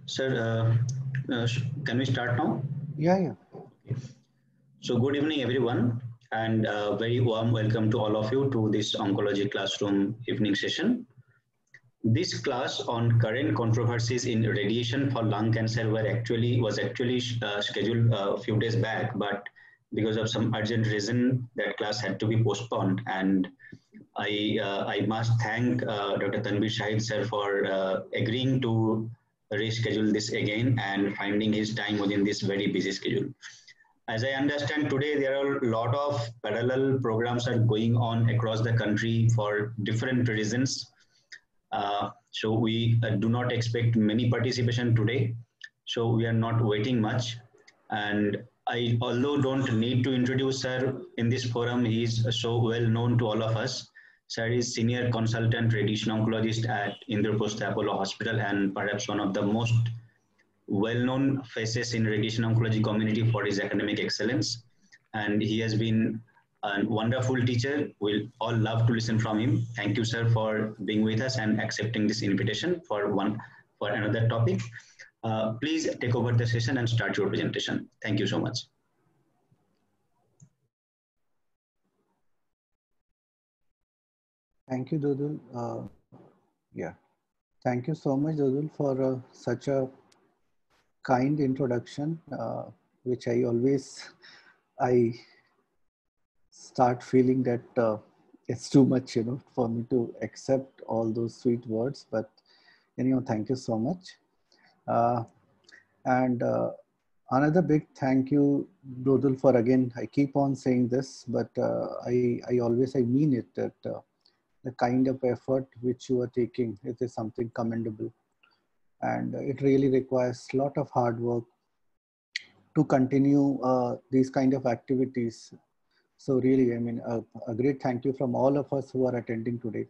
Sir, can we start now? Yeah. So good evening, everyone, and very warm welcome to all of you to this oncology classroom evening session. This class on current controversies in radiation for lung cancer was actually scheduled a few days back, but because of some urgent reason, that class had to be postponed. And I must thank Dr. Tanvir Shahid sir for agreeing to reschedule this again and finding his time within this very busy schedule. As I understand today, there are a lot of parallel programs are going on across the country for different reasons. So we do not expect many participation today. So we are not waiting much. And I, although don't need to introduce sir in this forum, he is so well known to all of us. Sir is senior consultant radiation oncologist at Indraprastha Apollo Hospital and perhaps one of the most well-known faces in radiation oncology community for his academic excellence. And he has been a wonderful teacher. We'll all love to listen from him. Thank you, sir, for being with us and accepting this invitation for another topic. Please take over the session and start your presentation. Thank you so much. Thank you, Dodul. Yeah. Thank you so much, Dodul, for such a kind introduction, which I start feeling that it's too much, for me to accept all those sweet words. But anyhow, thank you so much. And another big thank you, Dodul, for again, I keep on saying this, but I mean it, that the kind of effort which you are taking, it is something commendable. And it really requires a lot of hard work to continue these kind of activities. So really, I mean, a great thank you from all of us who are attending today.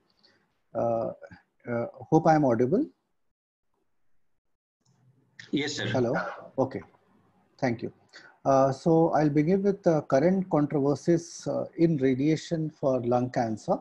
Hope I'm audible. Yes, sir. Hello. Okay. Thank you. So I'll begin with current controversies in radiation for lung cancer.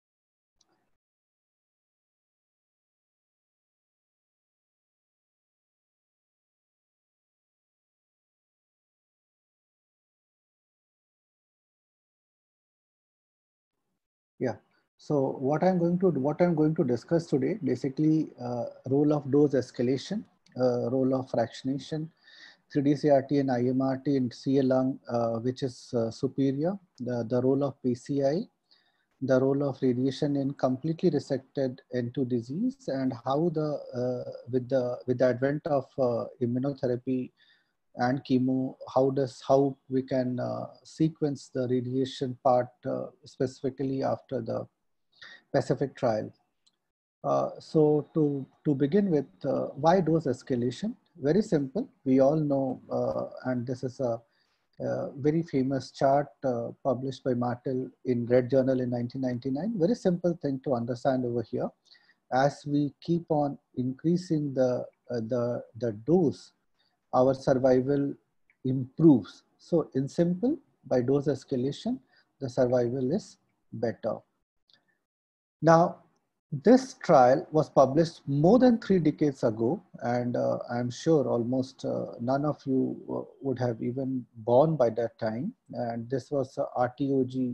Yeah. So what I'm going to discuss today, basically, role of dose escalation, role of fractionation, 3D-CRT and IMRT in CA lung, which is superior, the role of PCI, the role of radiation in completely resected N2 disease, and how with the advent of immunotherapy and chemo, how we can sequence the radiation part specifically after the Pacific trial. So to begin with, why dose escalation? Very simple. We all know, and this is a very famous chart published by Martel in Red Journal in 1999. Very simple thing to understand over here. As we keep on increasing the dose, our survival improves. So in simple, by dose escalation, the survival is better. Now, this trial was published more than 3 decades ago, and I'm sure almost none of you would have even born by that time. And this was RTOG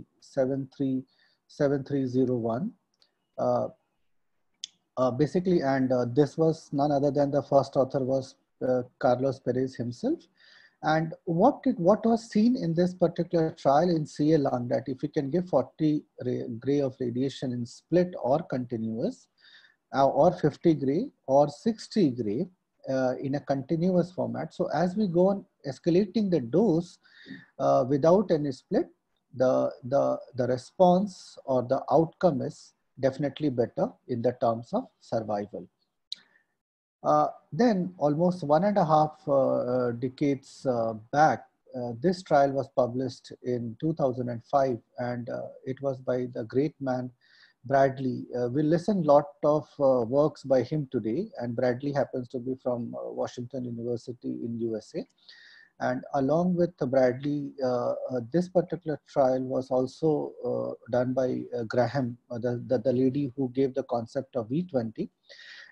7301. Basically, and this was none other than the first author was Carlos Perez himself. And what was seen in this particular trial in CA lung, that if you can give 40 gray of radiation in split or continuous, or 50 gray or 60 gray in a continuous format. So as we go on escalating the dose without any split, the response or the outcome is definitely better in the terms of survival. Then almost 1.5 decades back, this trial was published in 2005, and it was by the great man Bradley. We'll listen a lot of works by him today, and Bradley happens to be from Washington University in USA. And along with Bradley, this particular trial was also done by Graham, the lady who gave the concept of V20.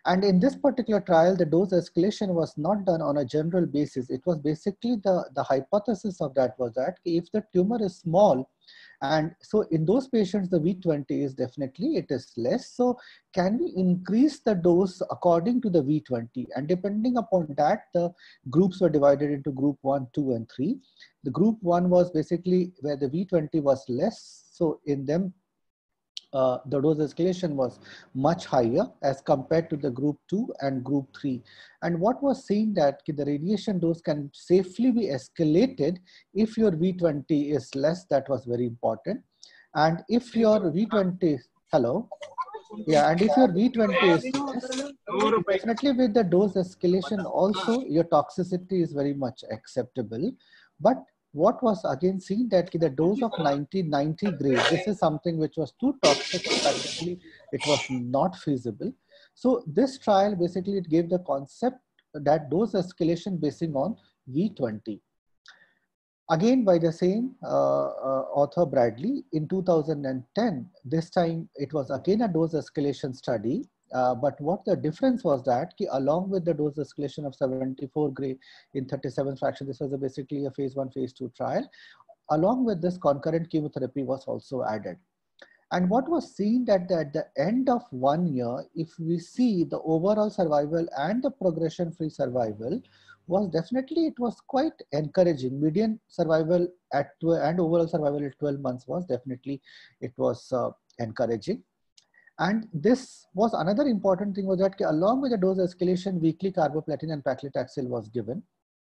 And in this particular trial, the dose escalation was not done on a general basis. It was basically the hypothesis of that was that if the tumor is small, and so in those patients, the V20 is definitely, it is less. So can we increase the dose according to the V20? And depending upon that, the groups were divided into group 1, 2, and 3. The group 1 was basically where the V20 was less. So in them, the dose escalation was much higher as compared to the group 2 and group 3. And what was seen that the radiation dose can safely be escalated if your V20 is less. That was very important. And if your V20, hello? Yeah, and if your V20 is less, definitely with the dose escalation also, your toxicity is very much acceptable. But what was again seen that the dose of 90 Gray, this is something which was too toxic, practically it was not feasible. So this trial basically it gave the concept that dose escalation basing on V20. Again by the same author Bradley in 2010, this time it was again a dose escalation study. But what the difference was that along with the dose escalation of 74 Gray in 37 fraction, this was basically a phase 1, phase 2 trial. Along with this, concurrent chemotherapy was also added. And what was seen that at the end of 1 year, if we see the overall survival and the progression-free survival was definitely, it was quite encouraging. Median survival at and overall survival at 12 months was definitely, it was encouraging. And this was another important thing was that along with the dose escalation, weekly carboplatin and paclitaxel was given.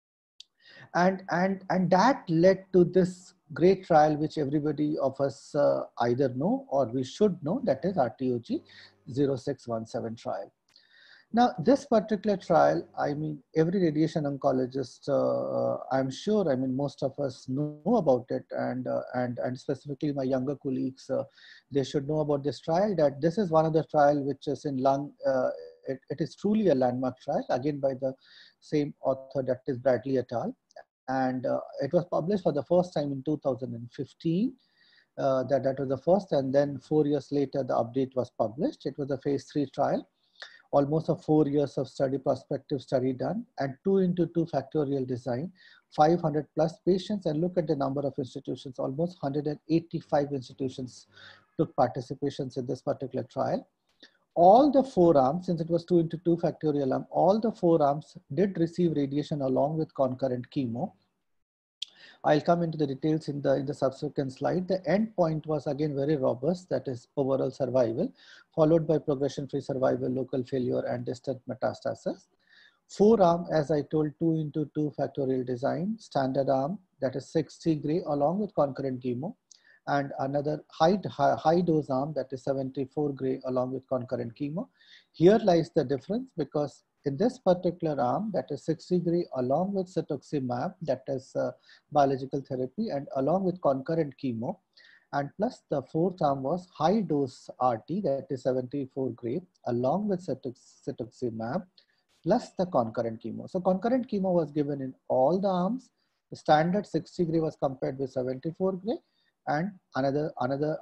And that led to this great trial, which everybody of us either know or we should know, that is RTOG 0617 trial. Now, this particular trial, I mean, every radiation oncologist, I'm sure, I mean, most of us know about it, and specifically my younger colleagues, they should know about this trial, that this is one of the trial which is in lung, it is truly a landmark trial, again by the same author, that is Bradley et al. And it was published for the first time in 2015. That was the first, and then 4 years later, the update was published. It was a phase 3 trial. Almost a 4 years of study, prospective study done, and 2x2 factorial design, 500 plus patients, and look at the number of institutions, almost 185 institutions took participations in this particular trial. All the 4 arms, since it was 2x2 factorial arm, all the 4 arms did receive radiation along with concurrent chemo. I'll come into the details in the subsequent slide. The end point was again very robust, that is overall survival, followed by progression-free survival, local failure, and distant metastasis. 4 arm, as I told, 2x2 factorial design, standard arm, that is 60 Gray along with concurrent chemo, and another high dose arm, that is 74 Gray along with concurrent chemo. Here lies the difference, because in this particular arm, that is 60 Gray along with cetuximab, that is biological therapy, and along with concurrent chemo, and plus the 4th arm was high dose RT, that is 74 Gray along with cetuximab, plus the concurrent chemo. So concurrent chemo was given in all the arms. The standard 60 Gray was compared with 74 Gray, and another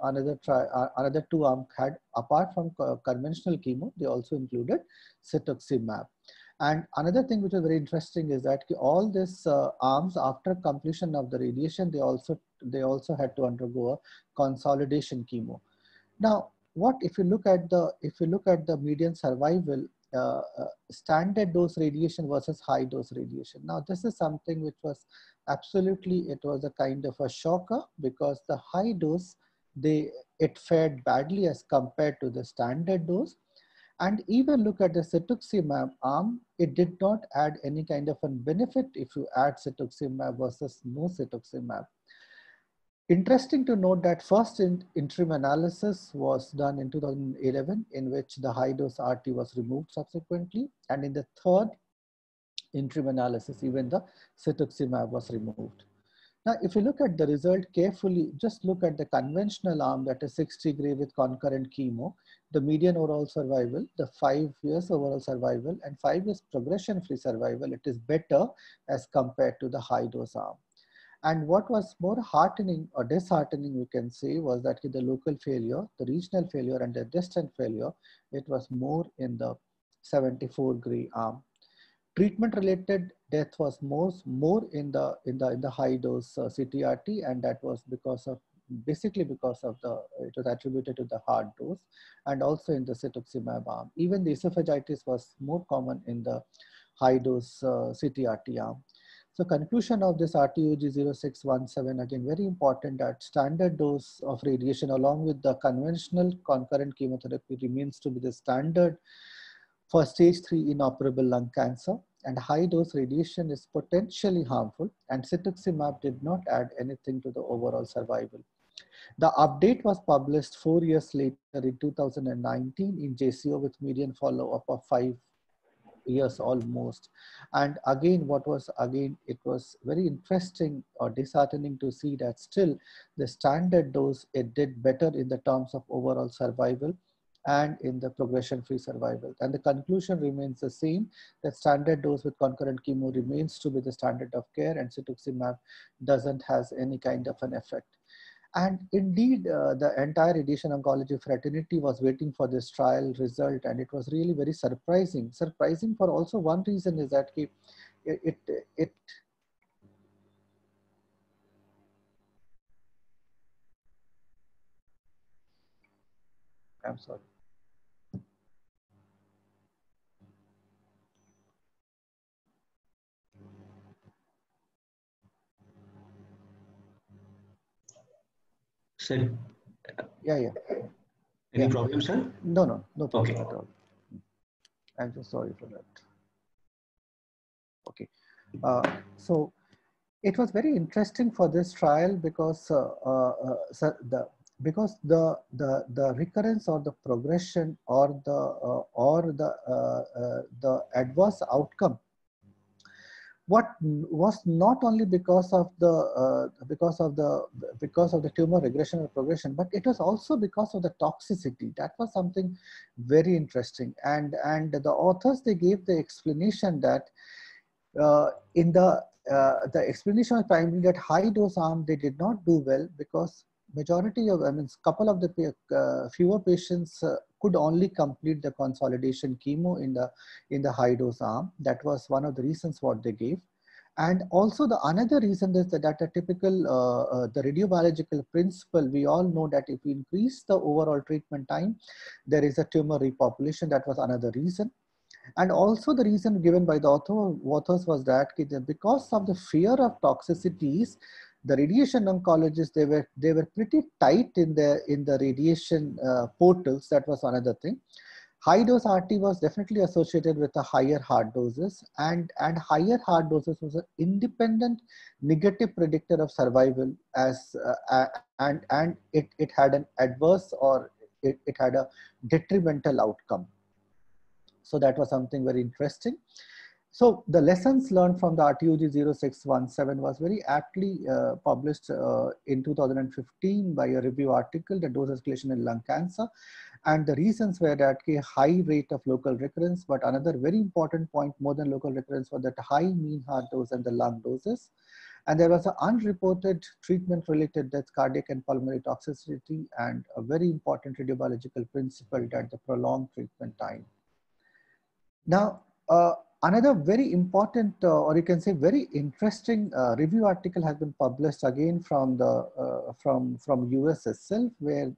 2 arms had, apart from conventional chemo, they also included cetuximab. And another thing which is very interesting is that all these arms, after completion of the radiation, they also had to undergo a consolidation chemo. Now, what if you look at the median survival, standard dose radiation versus high dose radiation. Now, this is something which was absolutely, it was a kind of a shocker, because the high dose, it fared badly as compared to the standard dose. And even look at the cetuximab arm, it did not add any kind of a benefit if you add cetuximab versus no cetuximab. Interesting to note that first interim analysis was done in 2011, in which the high dose RT was removed subsequently. And in the third interim analysis, even the cetuximab was removed. Now, if you look at the result carefully, just look at the conventional arm, that is 60 Gray with concurrent chemo, the median overall survival, the 5 years overall survival, and 5 years progression-free survival, it is better as compared to the high dose arm. And what was more heartening or disheartening, we can say, was that the local failure, the regional failure, and the distant failure, it was more in the 74 gray arm. Treatment related death was more in the high dose CTRT, and that was basically because of it was attributed to the hard dose, and also in the cetuximab arm. Even the esophagitis was more common in the high dose CTRT arm. So conclusion of this RTOG 0617, again very important, that standard dose of radiation along with the conventional concurrent chemotherapy remains to be the standard for stage 3 inoperable lung cancer, and high dose radiation is potentially harmful, and cetuximab did not add anything to the overall survival. The update was published 4 years later in 2019 in JCO with median follow-up of 5 years almost. And again, it was very interesting or disheartening to see that still the standard dose, it did better in the terms of overall survival and in the progression-free survival. And the conclusion remains the same, that standard dose with concurrent chemo remains to be the standard of care, and cetuximab doesn't has any kind of an effect. And indeed, the entire radiation oncology fraternity was waiting for this trial result, and it was really very surprising. Surprising for also one reason is that I'm sorry. Sir, Yeah. Any problem, sir? No problem Okay. at all. I'm so sorry for that. Okay. So it was very interesting for this trial because the recurrence or the progression or the adverse outcome, what was not only because of the tumor regression or progression, but it was also because of the toxicity. That was something very interesting, and the authors, they gave the explanation that in the explanation was primarily that high dose arm, they did not do well because majority of, couple of the fewer patients could only complete the consolidation chemo in the high dose arm. That was one of the reasons what they gave. And also the another reason is that a typical the radiobiological principle, we all know that if we increase the overall treatment time, there is a tumor repopulation. That was another reason. And also the reason given by the authors was that because of the fear of toxicities, the radiation oncologists, they were pretty tight in the radiation portals. That was another thing. High dose RT was definitely associated with a higher hard doses, and higher hard doses was an independent negative predictor of survival, as and it had an adverse, or it had a detrimental outcome. So that was something very interesting. So the lessons learned from the RTOG 0617 was very aptly published in 2015 by a review article, the dose escalation in lung cancer. And the reasons were that a high rate of local recurrence, but another very important point more than local recurrence was that high mean hard dose and the lung doses. And there was an unreported treatment-related death, cardiac and pulmonary toxicity, and a very important radiobiological principle that the prolonged treatment time. Now, another very important, or you can say very interesting review article has been published again from the from US itself, where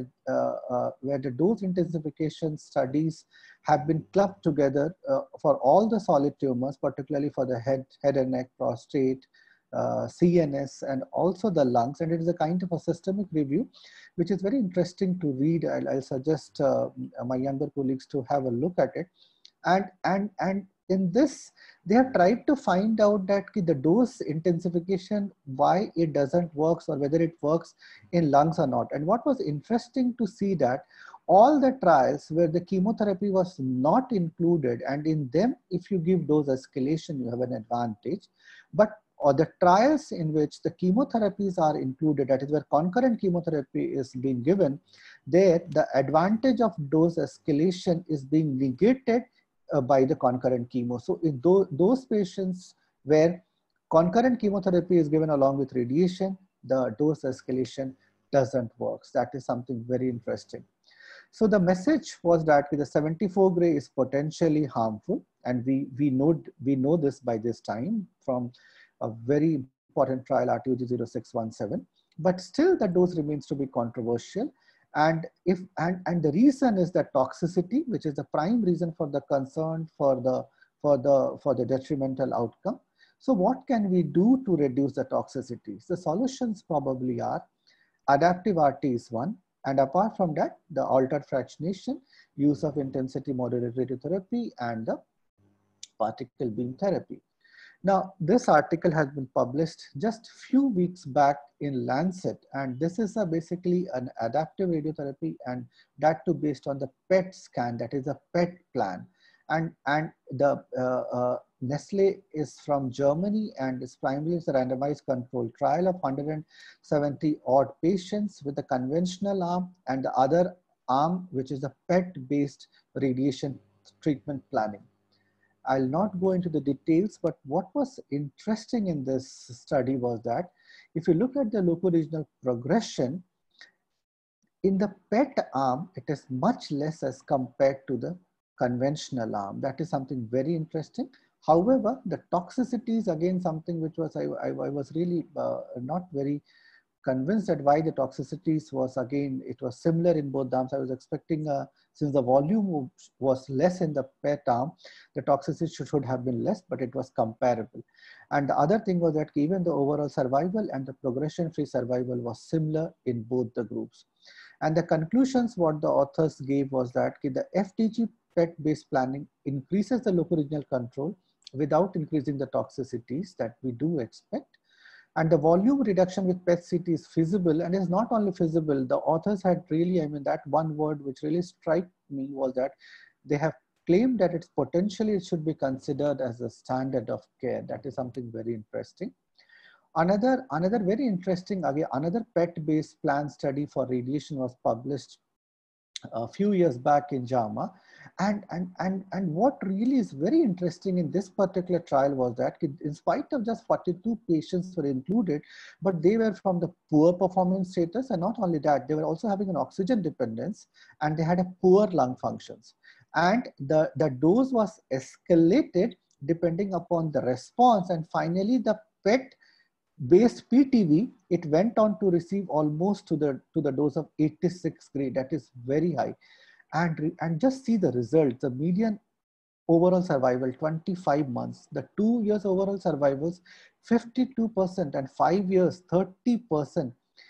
the dose intensification studies have been clubbed together for all the solid tumors, particularly for the head and neck, prostate, CNS, and also the lungs. And it is a kind of a systemic review, which is very interesting to read. I'll suggest my younger colleagues to have a look at it. And in this, they have tried to find out that the dose intensification, why it doesn't work, or whether it works in lungs or not. And what was interesting to see that all the trials where the chemotherapy was not included, and in them, if you give dose escalation, you have an advantage. But or the trials in which the chemotherapies are included, that is where concurrent chemotherapy is being given, there the advantage of dose escalation is being negated by the concurrent chemo. So in those patients where concurrent chemotherapy is given along with radiation, the dose escalation doesn't work. That is something very interesting. So the message was that the 74 gray is potentially harmful, and we know this by this time from a very important trial RTOG 0617. But still the dose remains to be controversial, and the reason is that toxicity, which is the prime reason for the concern for the detrimental outcome. So what can we do to reduce the toxicities? The solutions probably are adaptive RT is one, and apart from that, the altered fractionation, use of intensity modulated radiotherapy, and the particle beam therapy. Now, this article has been published just few weeks back in Lancet, and this is basically an adaptive radiotherapy, and that too based on the PET scan, that is a PET plan. And the Nestle is from Germany, and is primarily a randomized controlled trial of 170 odd patients with the conventional arm and the other arm, which is the PET based radiation treatment planning. I'll not go into the details, but what was interesting in this study was that if you look at the locoregional progression, in the PET arm, it is much less as compared to the conventional arm. That is something very interesting. However, the toxicity is again something which was, I was really not very convinced that why the toxicities was, again, it was similar in both arms. I was expecting, since the volume was less in the PET arm, the toxicity should have been less, but it was comparable. And the other thing was that even the overall survival and the progression-free survival was similar in both the groups. And the conclusions what the authors gave was that the FDG PET-based planning increases the locoregional control without increasing the toxicities that we do expect. And the volume reduction with PET-CT is feasible, and is not only feasible, the authors had really, I mean, that one word which really struck me was that they have claimed that it's potentially, it should be considered as a standard of care. That is something very interesting. Another very interesting, again, another PET-based plan study for radiation was published a few years back in JAMA. And what really is very interesting in this particular trial was that in spite of just 42 patients were included, but they were from the poor performance status, and not only that, they were also having an oxygen dependence, and they had a poor lung functions. And the dose was escalated depending upon the response, and finally the PET based PTV, it went on to receive almost to the dose of 86 gray. That is very high. And just see the results. The median overall survival 25 months, the 2 years overall survivals 52%, and 5 years 30%,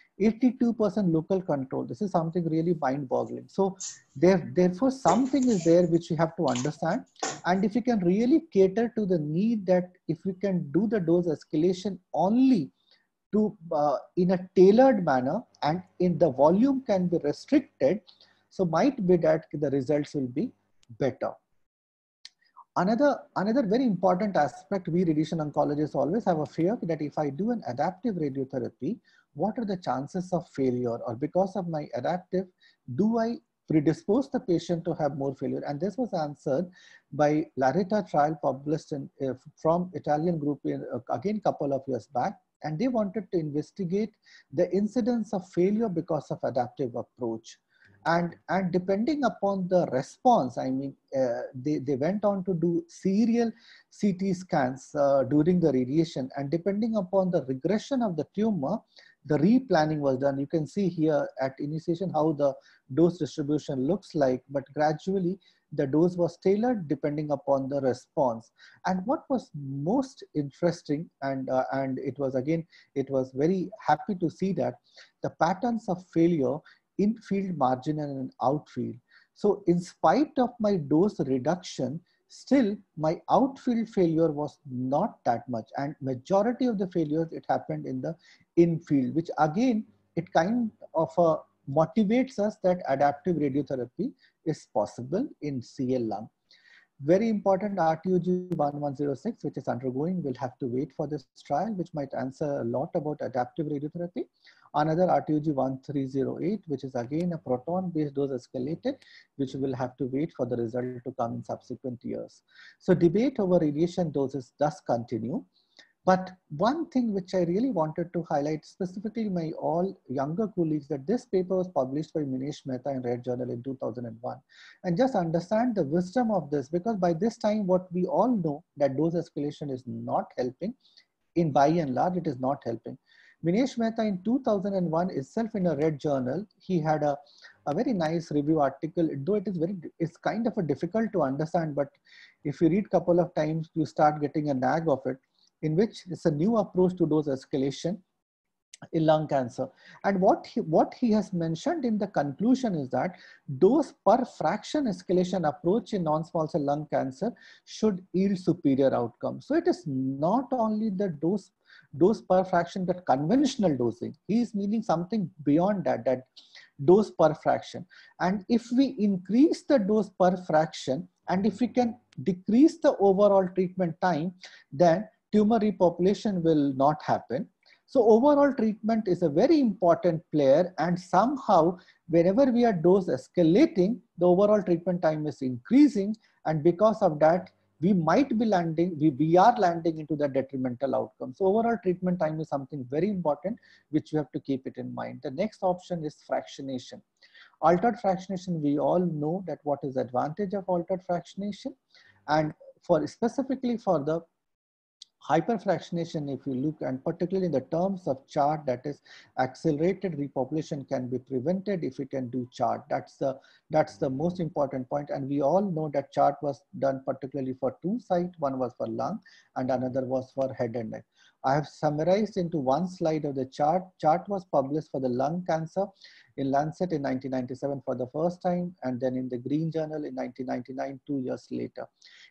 82% local control. This is something really mind-boggling. So therefore something is there which we have to understand, and if we can really cater to the need, that if we can do the dose escalation only to in a tailored manner, and in the volume can be restricted, so might be that the results will be better. Another very important aspect, we radiation oncologists always have a fear that if I do an adaptive radiotherapy, what are the chances of failure? Or because of my adaptive, do I predispose the patient to have more failure? And this was answered by Larita trial published in, from Italian group in, again couple of years back. And they wanted to investigate the incidence of failure because of adaptive approach. And depending upon the response, I mean, they went on to do serial CT scans during the radiation, and depending upon the regression of the tumor, the replanning was done. You can see here at initiation how the dose distribution looks like, but gradually the dose was tailored depending upon the response. And what was most interesting, and it was, again, it was very happy to see that the patterns of failure in field, marginal, and outfield. So in spite of my dose reduction, still my outfield failure was not that much, and majority of the failures, it happened in the infield, which again, it kind of motivates us that adaptive radiotherapy is possible in CL lung. Very important, RTOG 1106, which is undergoing, will have to wait for this trial, which might answer a lot about adaptive radiotherapy. Another RTOG 1308, which is again a proton-based dose escalated, which will have to wait for the result to come in subsequent years. So debate over radiation doses does continue. But one thing which I really wanted to highlight, specifically my all younger colleagues, that this paper was published by Minesh Mehta in Red Journal in 2001. And just understand the wisdom of this, because by this time, what we all know that dose escalation is not helping. In by and large, it is not helping. Minesh Mehta in 2001 itself in a Red Journal, he had a very nice review article, though it's kind of a difficult to understand, but if you read couple of times, you start getting a nag of it, in which it's a new approach to dose escalation in lung cancer. And what he has mentioned in the conclusion is that dose per fraction escalation approach in non-small cell lung cancer should yield superior outcomes. So it is not only the dose per fraction, but conventional dosing. He is meaning something beyond that, that dose per fraction. And if we increase the dose per fraction, and if we can decrease the overall treatment time, then tumor repopulation will not happen. So overall treatment is a very important player, and somehow whenever we are dose escalating, the overall treatment time is increasing, and because of that, we might be landing, we are landing into the detrimental outcome. So overall treatment time is something very important, which we have to keep it in mind. The next option is fractionation. Altered fractionation, we all know that what is the advantage of altered fractionation, and for specifically for the hyperfractionation, if you look, and particularly in the terms of CHART, that is accelerated repopulation can be prevented if we can do CHART. That's the most important point. And we all know that CHART was done particularly for two sites. One was for lung and another was for head and neck. I have summarized into one slide of the CHART. CHART was published for the lung cancer in Lancet in 1997 for the first time, and then in the Green Journal in 1999, 2 years later.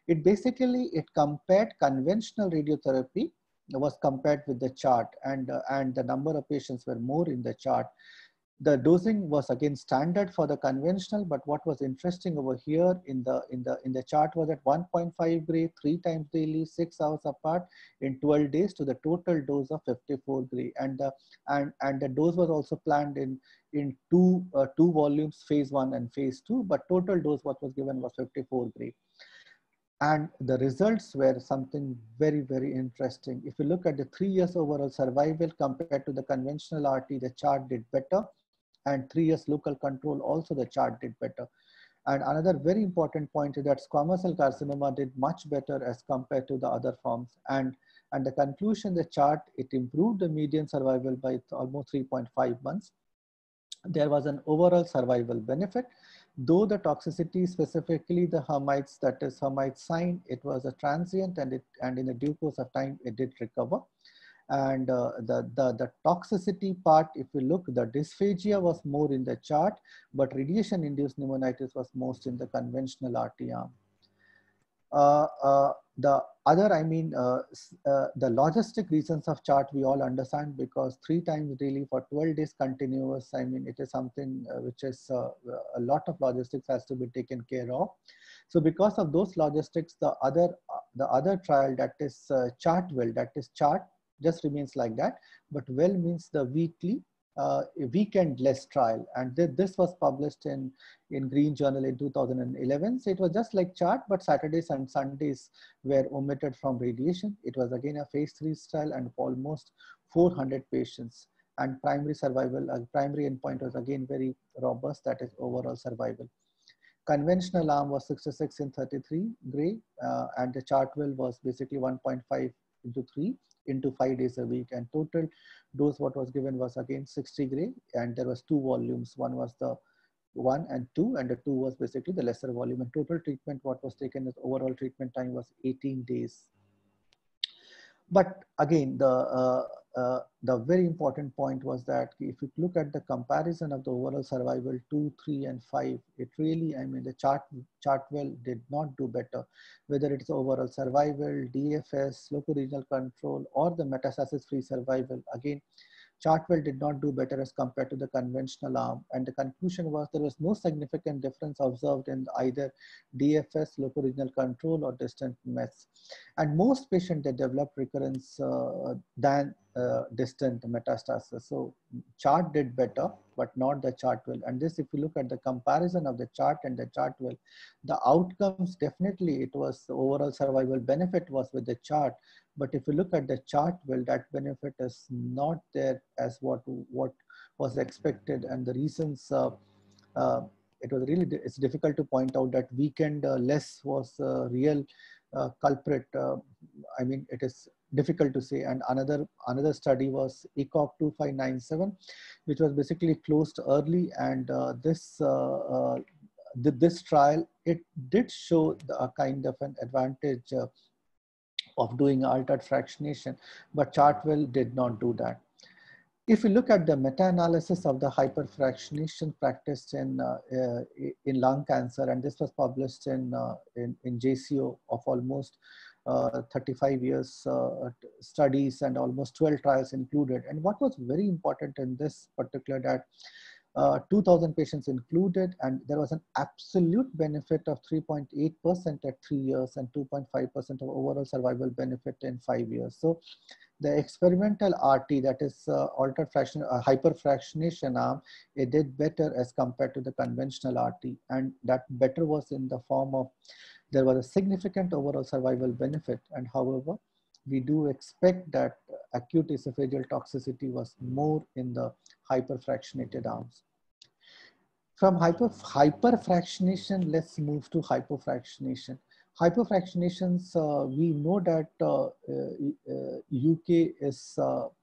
It compared conventional radiotherapy, was compared with the CHART, and the number of patients were more in the CHART. The dosing was again standard for the conventional, but what was interesting over here in the CHART was at 1.5 gray, 3 times daily, 6 hours apart in 12 days to the total dose of 54 gray, and the dose was also planned in two volumes, phase 1 and phase 2, but total dose what was given was 54 gray. And the results were something very, very interesting. If you look at the 3 years overall survival compared to the conventional RT, the CHART did better, and 3 years local control, also the CHART did better. And another very important point is that squamous cell carcinoma did much better as compared to the other forms. And the conclusion, the CHART, it improved the median survival by almost 3.5 months. There was an overall survival benefit, though the toxicity, specifically the hermites, that is hermite sign, it was a transient, and in the due course of time, it did recover. And the toxicity part, if you look, the dysphagia was more in the CHART, but radiation-induced pneumonitis was most in the conventional RT arm. The other, I mean, the logistic reasons of CHART we all understand, because 3 times daily for 12 days continuous, I mean, it is something which is a lot of logistics has to be taken care of. So because of those logistics, the other trial, that is CHART-WELL, that is CHART just remains like that, but WELL means the weekend-less trial, and this was published in Green Journal in 2011. So it was just like CHART, but Saturdays and Sundays were omitted from radiation. It was again a phase 3 trial and almost 400 patients, and primary survival, primary endpoint was again very robust, that is overall survival. Conventional arm was 66 in 33 gray, and the CHART-WELL was basically 1.5 into 3 into 5 days a week, and total dose what was given was again 60 gray, and there was 2 volumes. One was the 1 and 2, and the 2 was basically the lesser volume, and total treatment what was taken as overall treatment time was 18 days. But again, the very important point was that if you look at the comparison of the overall survival 2, 3, and 5, it really, I mean, the CHART-WELL did not do better, whether it's overall survival, DFS, local regional control, or the metastasis-free survival. Again, CHART-WELL did not do better as compared to the conventional arm, and the conclusion was there was no significant difference observed in either DFS, local regional control, or distant METs. And most patients, they developed recurrence than distant metastasis. So chart did better, but not the chart well. And this, if you look at the comparison of the chart and the chart well, the outcomes definitely, it was the overall survival benefit was with the chart. But if you look at the chart well, that benefit is not there as what was expected. And the reasons, it was really, it's difficult to point out that weekend less was a real culprit. I mean, it is difficult to say. And another study was ECOG 2597, which was basically closed early. And this trial, it did show a kind of an advantage of doing altered fractionation, but Chartwell did not do that. If you look at the meta-analysis of the hyperfractionation practiced in lung cancer, and this was published in JCO of almost 35 years studies and almost 12 trials included. And what was very important in this particular, that 2,000 patients included, and there was an absolute benefit of 3.8% at 3 years and 2.5% of overall survival benefit in 5 years. So the experimental RT, that is altered fraction, hyperfractionation arm, it did better as compared to the conventional RT. And that better was in the form of, there was a significant overall survival benefit. And however, we do expect that acute esophageal toxicity was more in the hyperfractionated arms. From hyperfractionation, let's move to hypofractionation. Hypofractionations, we know that UK is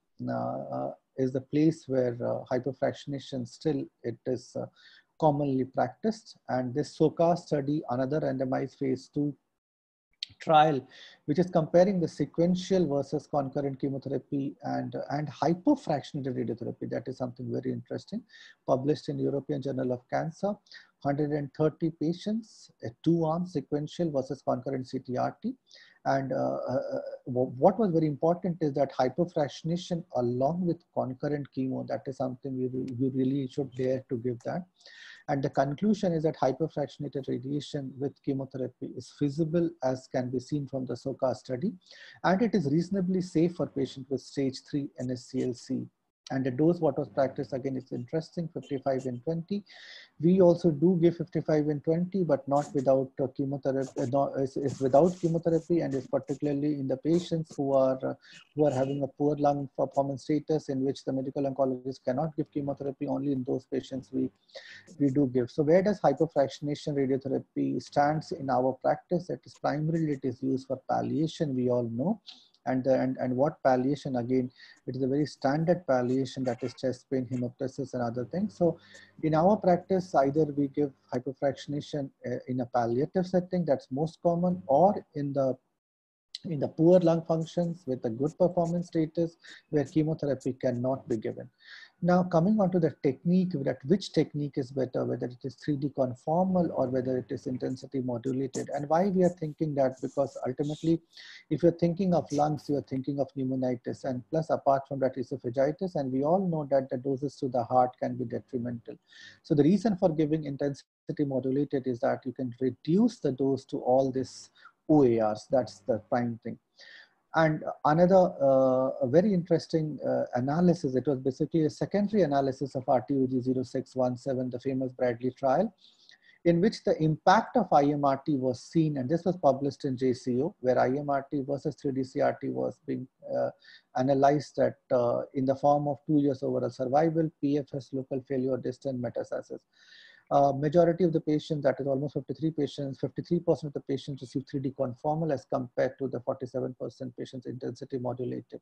the place where hypofractionation still it is commonly practiced. And this SOCA study, another randomized phase 2 trial, which is comparing the sequential versus concurrent chemotherapy and hypofractionated radiotherapy. That is something very interesting, published in European Journal of Cancer. 130 patients, 2 arms, sequential versus concurrent CTRT. And what was very important is that hypofractionation along with concurrent chemo, that is something you really should dare to give that. And the conclusion is that hyperfractionated radiation with chemotherapy is feasible, as can be seen from the SOCA study. And it is reasonably safe for patients with stage 3 NSCLC. And the dose what was practiced, again, is interesting, 55 and 20. We also do give 55 and 20, but not without chemotherapy. It's without chemotherapy, and is particularly in the patients who are having a poor lung performance status, in which the medical oncologist cannot give chemotherapy. Only in those patients we do give. So where does hyperfractionation radiotherapy stands in our practice? It is primarily, it is used for palliation, we all know. And what palliation? Again, it is a very standard palliation, that is chest pain, hemoptysis, and other things. So in our practice, either we give hyperfractionation in a palliative setting, that's most common, or in the poor lung functions with a good performance status where chemotherapy cannot be given. Now, coming on to the technique, that which technique is better, whether it is 3D conformal or whether it is intensity modulated. And why we are thinking that, because ultimately, if you're thinking of lungs, you're thinking of pneumonitis, and plus apart from that, esophagitis, and we all know that the doses to the heart can be detrimental. So the reason for giving intensity modulated is that you can reduce the dose to all this OARs, that's the prime thing. And another very interesting analysis, it was basically a secondary analysis of RTOG 0617, the famous Bradley trial, in which the impact of IMRT was seen, and this was published in JCO, where IMRT versus 3D-CRT was being analyzed at, in the form of 2 years overall survival, PFS, local failure, distant metastasis. Majority of the patients, that is almost 53 patients, 53% of the patients received 3D conformal as compared to the 47% patients intensity modulated.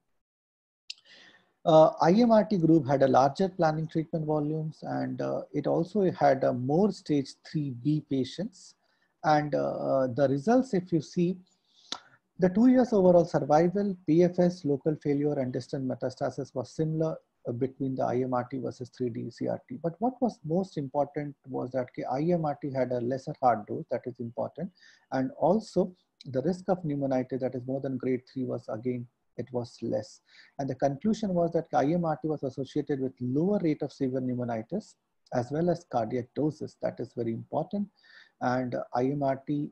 IMRT group had a larger planning treatment volumes, and it also had more stage 3B patients. And the results, if you see, the 2 years overall survival, PFS, local failure, and distant metastasis was similar between the IMRT versus 3D CRT. But what was most important was that IMRT had a lesser hard dose, that is important. And also the risk of pneumonitis, that is more than grade 3, was again, it was less. And the conclusion was that IMRT was associated with lower rate of severe pneumonitis as well as cardiac doses. That is very important. And IMRT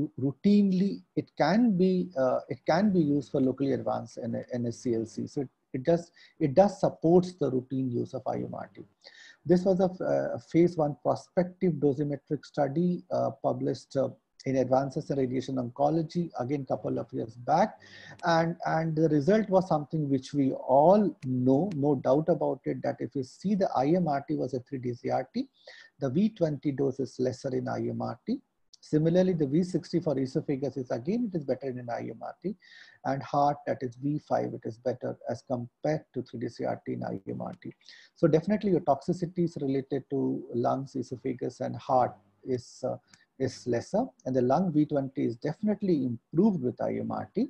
routinely, it can be used for locally advanced NSCLC. So it does supports the routine use of IMRT. This was a phase 1 prospective dosimetric study published in Advances in Radiation Oncology, again, couple of years back. And the result was something which we all know, no doubt about it, that if you see the IMRT was a 3D-CRT, the V20 dose is lesser in IMRT. Similarly, the V60 for esophagus is again, it is better in an IMRT, and heart, that is V5, it is better as compared to 3D-CRT in IMRT. So definitely your toxicities related to lungs, esophagus, and heart is lesser, and the lung V20 is definitely improved with IMRT.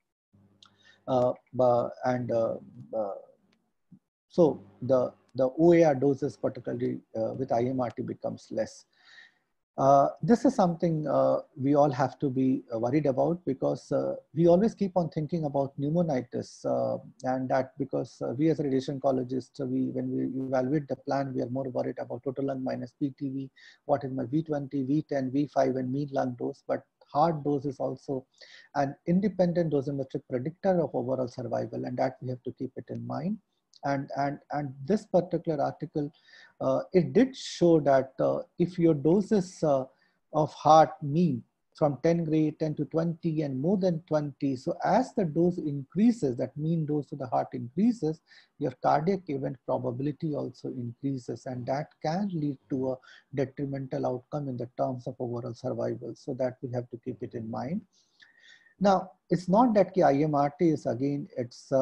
So the OAR doses, particularly with IMRT, becomes less. This is something we all have to be worried about, because we always keep on thinking about pneumonitis, and that because we as a radiation oncologists, when we evaluate the plan, we are more worried about total lung minus PTV, what is my V20, V10, V5 and mean lung dose, but heart dose is also an independent dosimetric predictor of overall survival, and that we have to keep it in mind. And this particular article, it did show that if your doses of heart mean from 10 grade, 10 to 20 and more than 20, so as the dose increases, that mean dose to the heart increases, your cardiac event probability also increases, and that can lead to a detrimental outcome in the terms of overall survival. So that we have to keep it in mind. Now, it's not that IMRT is again, it's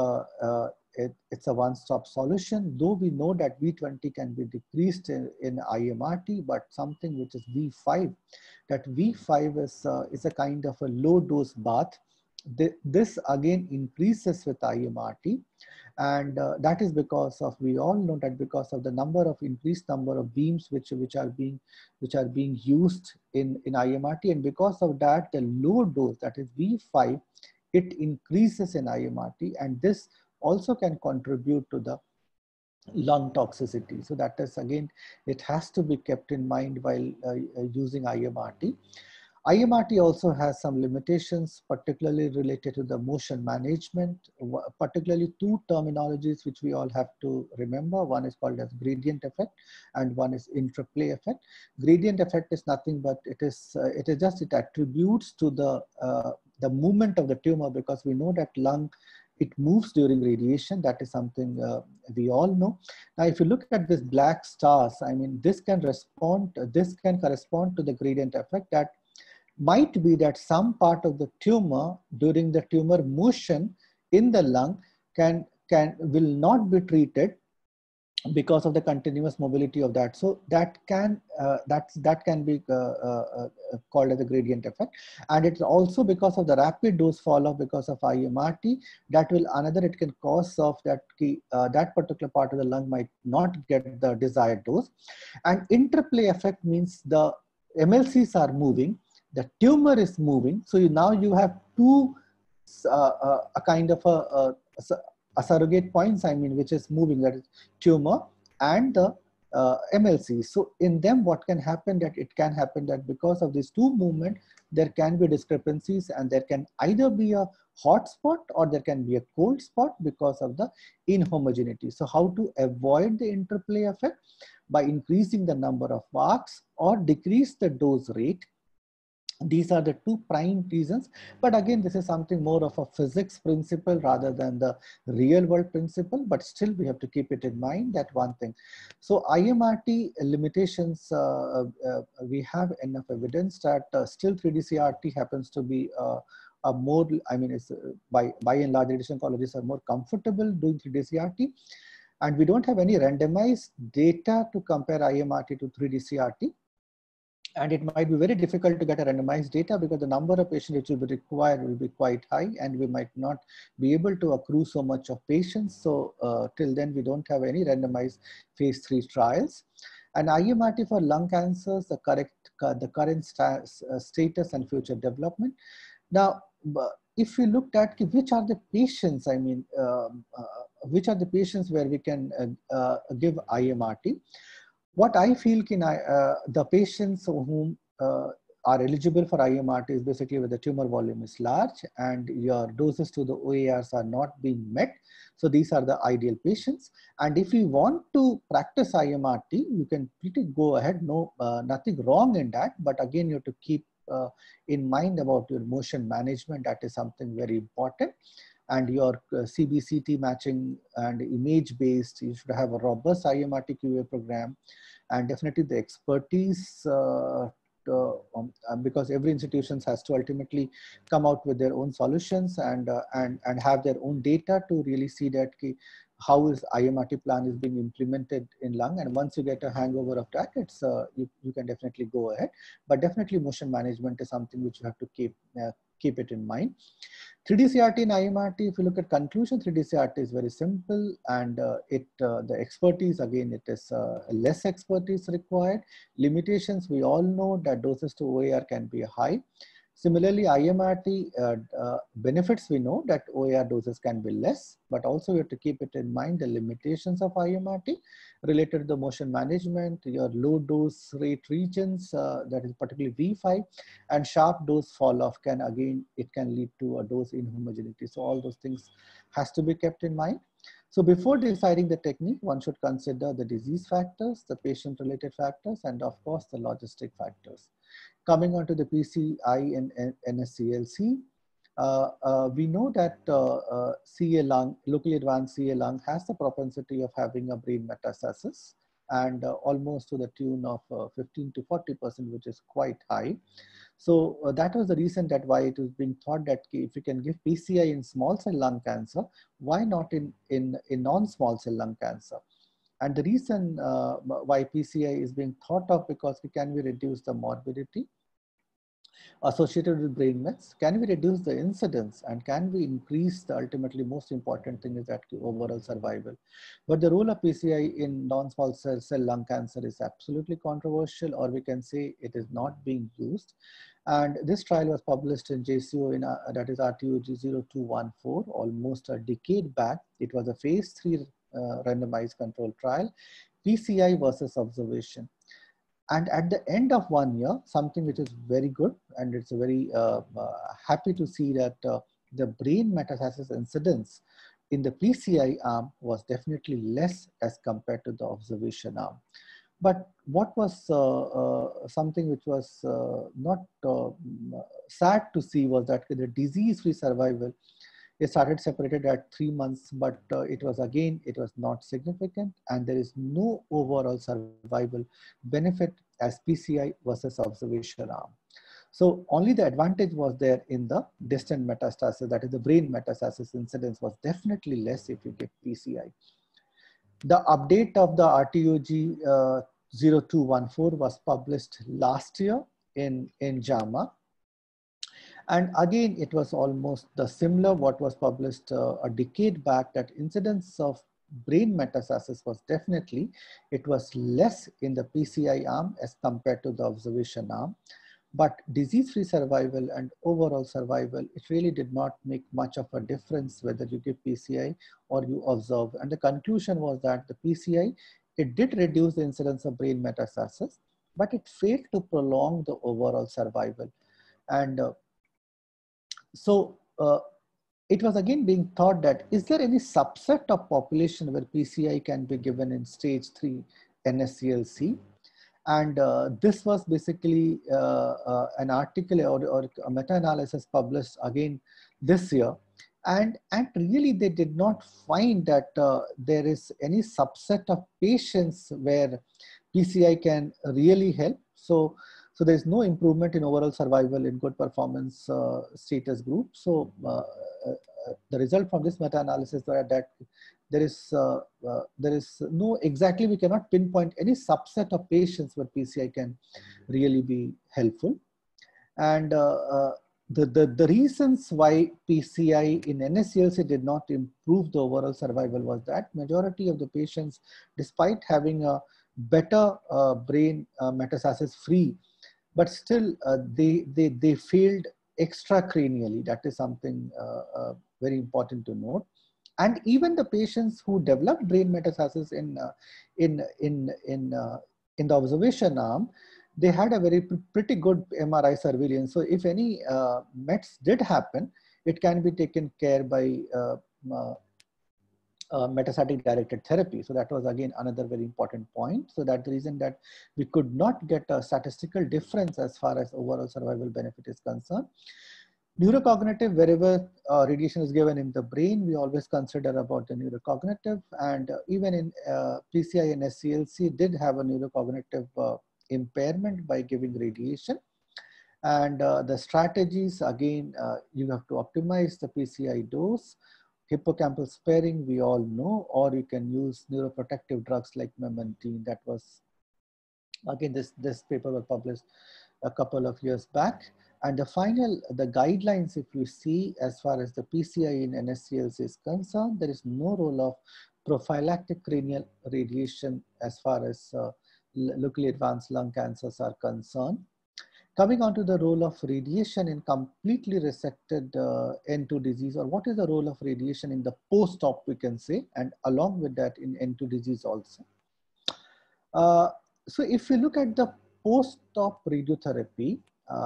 a one-stop solution, though we know that V20 can be decreased in IMRT, but something which is V5, that V5 is a kind of a low dose bath. This again increases with IMRT, and that is because of, we all know that because of the increased number of beams which are being used in IMRT, and because of that, the low dose, that is V5, it increases in IMRT, and this also can contribute to the lung toxicity. So that is again, it has to be kept in mind while using IMRT. IMRT also has some limitations, particularly related to the motion management, particularly two terminologies which we all have to remember. One is called as gradient effect and one is interplay effect. Gradient effect is nothing but it attributes to the movement of the tumor, because we know that lung, it moves during radiation. That is something we all know. Now, if you look at this black stars, I mean, this can correspond to the gradient effect. That might be that some part of the tumor during the tumor motion in the lung will not be treated because of the continuous mobility of that. So that can be called as a gradient effect. And it's also because of the rapid dose fall off because of IMRT, it can cause of that particular part of the lung might not get the desired dose. And interplay effect means the MLCs are moving, the tumor is moving. So now you have two a kind of a surrogate points, I mean, which is moving, that is tumor and the MLC. So in them, what can happen, that it can happen that because of these two movements, there can be discrepancies, and there can either be a hot spot or there can be a cold spot because of the inhomogeneity. So how to avoid the interplay effect? By increasing the number of arcs or decrease the dose rate. These are the two prime reasons, but again, this is something more of a physics principle rather than the real world principle, but still we have to keep it in mind, that one thing. So IMRT limitations, we have enough evidence that still 3D-CRT happens to be a more, I mean, it's by and large, radiation oncologists are more comfortable doing 3D-CRT, and we don't have any randomized data to compare IMRT to 3D-CRT. And it might be very difficult to get a randomized data because the number of patients which will be required will be quite high, and we might not be able to accrue so much of patients. So till then, we don't have any randomized phase 3 trials. And IMRT for lung cancers, the current status and future development. Now, if we looked at which are the patients, I mean, which are the patients where we can give IMRT. What I feel, the patients whom are eligible for IMRT is basically where the tumor volume is large and your doses to the OARs are not being met. So these are the ideal patients. And if you want to practice IMRT, you can pretty go ahead, no, nothing wrong in that. But again, you have to keep in mind about your motion management. That is something very important. And your CBCT matching and image based, you should have a robust IMRT QA program, and definitely the expertise because every institution has to ultimately come out with their own solutions and have their own data to really see that how is IMRT plan is being implemented in lung. And once you get a hangover of that, it's you can definitely go ahead. But definitely motion management is something which you have to keep it in mind. 3D CRT and IMRT, if you look at conclusion, 3D CRT is very simple, and the expertise, again, it is less expertise required. Limitations, we all know that doses to OAR can be high. Similarly, IMRT benefits, we know that OAR doses can be less, but also you have to keep it in mind the limitations of IMRT related to the motion management, your low dose rate regions, that is particularly V5, and sharp dose fall off can, again, it can lead to a dose inhomogeneity. So all those things has to be kept in mind. So before deciding the technique, one should consider the disease factors, the patient related factors, and of course the logistic factors. Coming on to the PCI and NSCLC, we know that CA lung, locally advanced CA lung has the propensity of having a brain metastasis, and almost to the tune of 15 to 40%, which is quite high. So that was the reason that why it was being thought that if you can give PCI in small cell lung cancer, why not in non-small cell lung cancer? And the reason why PCI is being thought of, because we can reduce the morbidity associated with brain mets, can we reduce the incidence, and can we increase the ultimately most important thing is that overall survival. But the role of PCI in non-small cell lung cancer is absolutely controversial, or we can say it is not being used. And this trial was published in JCO in that is RTOG 0214 almost a decade back. It was a phase 3 randomized control trial, PCI versus observation. And at the end of 1 year, something which is very good, and it's very happy to see that the brain metastasis incidence in the PCI arm was definitely less as compared to the observation arm. But what was something which was not sad to see was that the disease-free survival, it started separated at 3 months, but it was not significant, and there is no overall survival benefit as PCI versus observation arm. So only the advantage was there in the distant metastasis, that is the brain metastasis incidence was definitely less if you give PCI. The update of the RTOG 0214 was published last year in JAMA. And again, it was almost the similar what was published a decade back, that incidence of brain metastasis was definitely, it was less in the PCI arm as compared to the observation arm. But disease-free survival and overall survival, it really did not make much of a difference whether you give PCI or you observe. And the conclusion was that the PCI, it did reduce the incidence of brain metastasis, but it failed to prolong the overall survival. And so it was again being thought that, is there any subset of population where PCI can be given in stage 3 NSCLC? And this was basically an article or a meta-analysis published again this year. And really they did not find that there is any subset of patients where PCI can really help. So there is no improvement in overall survival in good performance status group. So the result from this meta-analysis was that there is no exactly, we cannot pinpoint any subset of patients where PCI can really be helpful. And the reasons why PCI in NSCLC did not improve the overall survival was that majority of the patients, despite having a better brain metastasis free, but still they failed extracranially. That is something very important to note. And even the patients who developed brain metastasis in the observation arm, they had a pretty good MRI surveillance. So if any METs did happen, it can be taken care by metastatic directed therapy. So that was again another very important point. So that's the reason that we could not get a statistical difference as far as overall survival benefit is concerned. Neurocognitive, wherever radiation is given in the brain, we always consider about the neurocognitive, and even in PCI and SCLC did have a neurocognitive impairment by giving radiation. And the strategies, again, you have to optimize the PCI dose. Hippocampal sparing, we all know, or you can use neuroprotective drugs like memantine. That was, again, this paper was published a couple of years back. And the guidelines, if you see, as far as the PCI in NSCLC is concerned, there is no role of prophylactic cranial radiation as far as locally advanced lung cancers are concerned. Coming on to the role of radiation in completely resected N2 disease, or what is the role of radiation in the post-op, we can say, and along with that in N2 disease also. So if you look at the post-op radiotherapy,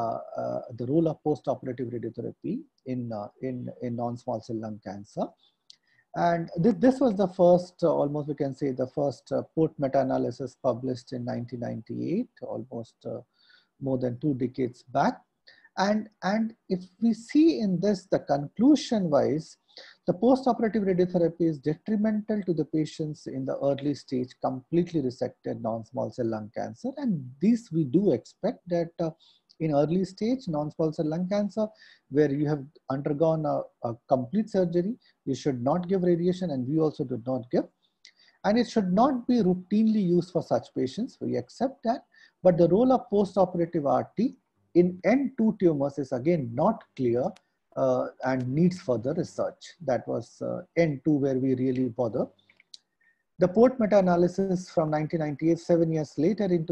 the role of post-operative radiotherapy in non-small cell lung cancer. And this was the first, almost we can say the first Port meta-analysis published in 1998, almost more than 2 decades back. And if we see in this, the conclusion wise, the post-operative radiotherapy is detrimental to the patients in the early stage, completely resected non-small cell lung cancer. And this we do expect that in early stage non-small cell lung cancer, where you have undergone a complete surgery, you should not give radiation, and we also do not give. And it should not be routinely used for such patients. We accept that. But the role of post-operative RT in N2 tumors is again not clear and needs further research. That was N2 where we really bother. The Port meta-analysis from 1998, 7 years later in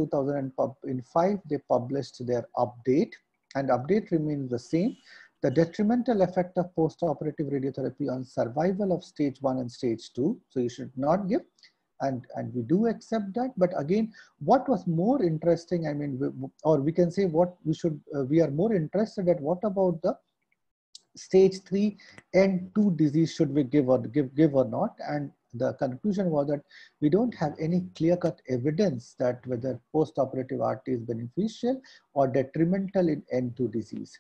2005, they published their update, and update remains the same. The detrimental effect of post-operative radiotherapy on survival of stage 1 and stage 2. So you should not give. And we do accept that. But again, what was more interesting, I mean, or we can say what we are more interested at, what about the stage 3 N2 disease, should we give or not? And the conclusion was that we don't have any clear-cut evidence that whether post-operative RT is beneficial or detrimental in N2 disease.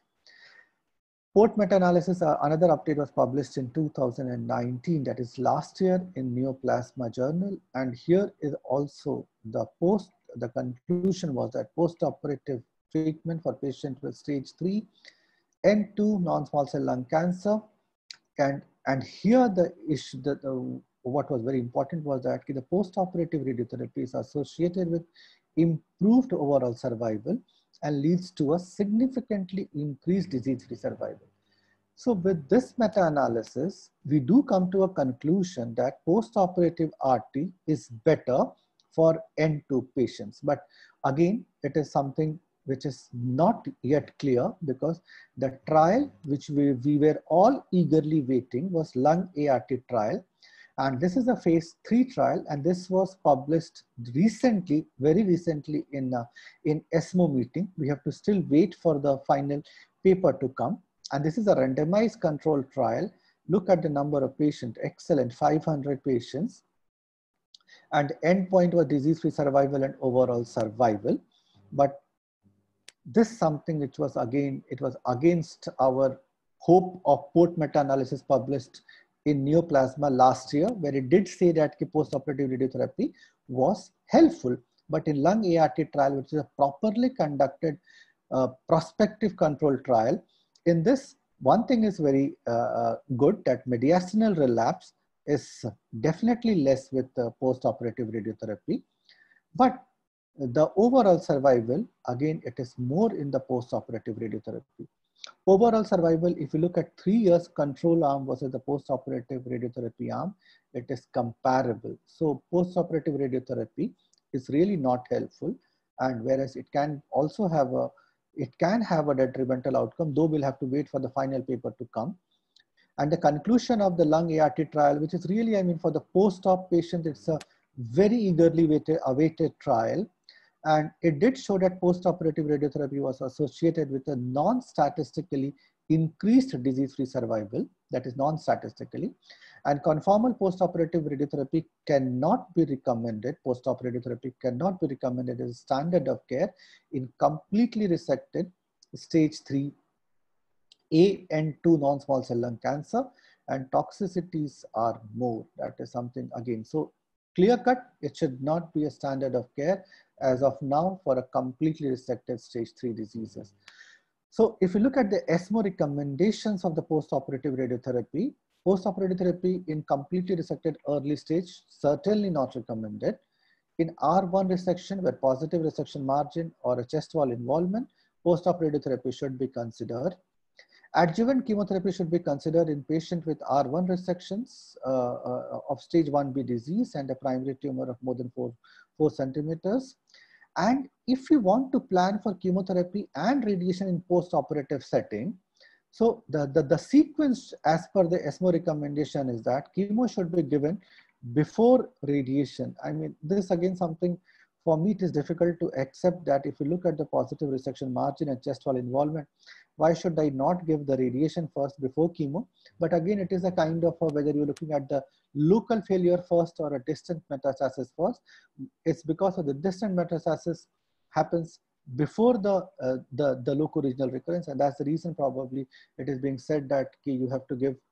Port meta-analysis, another update was published in 2019, that is last year in Neoplasma Journal. And here is also the conclusion was that post-operative treatment for patients with stage 3 N2 non-small cell lung cancer. And here the issue, what was very important was that the post-operative radiotherapy is associated with improved overall survival and leads to a significantly increased disease-free survival. So with this meta-analysis, we do come to a conclusion that post-operative RT is better for N2 patients. But again, it is something which is not yet clear, because the trial which we were all eagerly waiting was Lung ART trial. And this is a phase 3 trial, and this was published recently, very recently in ESMO meeting. We have to still wait for the final paper to come. And this is a randomized controlled trial. Look at the number of patients, excellent, 500 patients. And endpoint was disease-free survival and overall survival. But this is something which was again, it was against our hope of Port meta-analysis published in Neoplasma last year, where it did say that post-operative radiotherapy was helpful. But in Lung ART trial, which is a properly conducted prospective control trial, in this, one thing is very good, that mediastinal relapse is definitely less with post-operative radiotherapy. But the overall survival, again, it is more in the post-operative radiotherapy. Overall survival, if you look at 3 years control arm versus the post-operative radiotherapy arm, it is comparable. So post-operative radiotherapy is really not helpful, and whereas it can also have a detrimental outcome, though we'll have to wait for the final paper to come. And the conclusion of the Lung ART trial, which is really, I mean, for the post-op patient, it's a very eagerly awaited trial. And it did show that post-operative radiotherapy was associated with a non-statistically increased disease-free survival, that is non-statistically, and conformal postoperative radiotherapy cannot be recommended, postoperative therapy cannot be recommended as standard of care in completely resected stage 3A and 2 non-small cell lung cancer, and toxicities are more. That is something again. So clear cut, it should not be a standard of care as of now for a completely resected stage 3 diseases. So if you look at the ESMO recommendations of the postoperative radiotherapy, postoperative therapy in completely resected early stage, certainly not recommended. In R1 resection, where positive resection margin or a chest wall involvement, postoperative therapy should be considered. Adjuvant chemotherapy should be considered in patient with R1 resections of stage 1B disease and a primary tumor of more than 4 centimeters. And if you want to plan for chemotherapy and radiation in post-operative setting, so the sequence as per the ESMO recommendation is that chemo should be given before radiation. I mean, this again something for me it is difficult to accept that if you look at the positive resection margin and chest wall involvement, why should I not give the radiation first before chemo? But again, it is a kind of whether you're looking at the local failure first or a distant metastasis first. It's because of the distant metastasis happens before the local regional recurrence, and that's the reason probably it is being said that you have to give